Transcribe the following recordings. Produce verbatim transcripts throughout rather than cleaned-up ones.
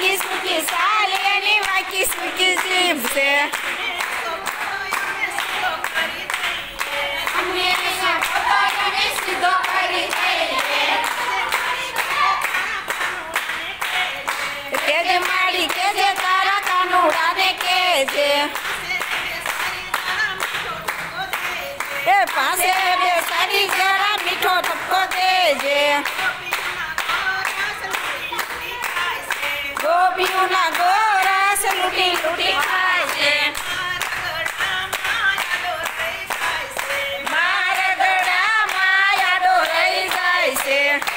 વાકી સુકી સાલ એની વાકી સુકી જીભ છે સીધો કરી કેજે માડી કેજે તારા કાનુડા ને કેજે એ પાસે બે સારી જરા મીઠો ટપકો દેજે ગોપીઓના ગોરસ લૂટી લૂટી ખાય છે મારા ગળામાં યાદો રહી જાય છે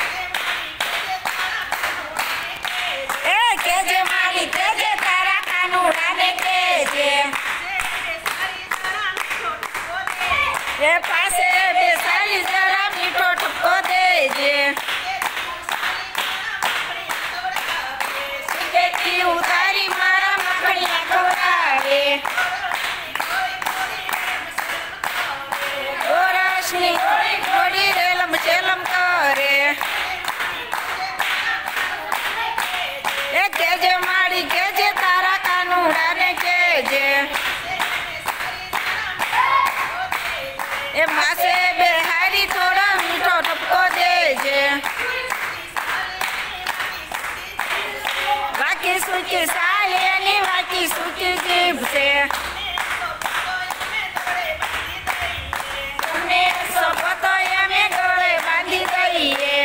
એ કેજે મારી કેજે તારા કાનુડાને કેજે એ પાસે બે સારી જરા મીઠો ટપકો દેજે ઉતારી મારા મખણિયા ખવડાવે ગોરસની ગોળી ગોળી રેલમ ચેલમ કરે એ કેજે માડી કેજે તારા કાનુડાને કેજે એ માસે બે હારી થોડો મીઠો ટપકો દેજે વાકી સુકી સાલ એની વાકી સુકી જીભ છે તમને સોપતો એમે ગળે બાંધી દઈએ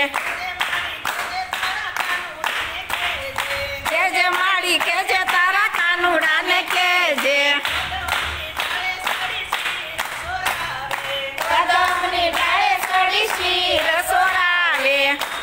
કેજે માડી કેજે તારા કાનુડાને કેજે કદમની ડાળે ચડી શી રસોડાવે